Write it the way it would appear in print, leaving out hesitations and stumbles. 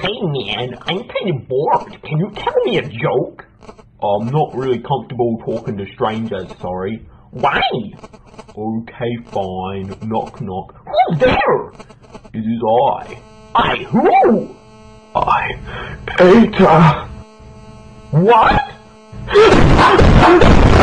Hey man, I'm kind of bored. Can you tell me a joke? I'm not really comfortable talking to strangers, sorry. Why? Okay, fine. Knock knock. Who's there? It is I. I who? I ate What?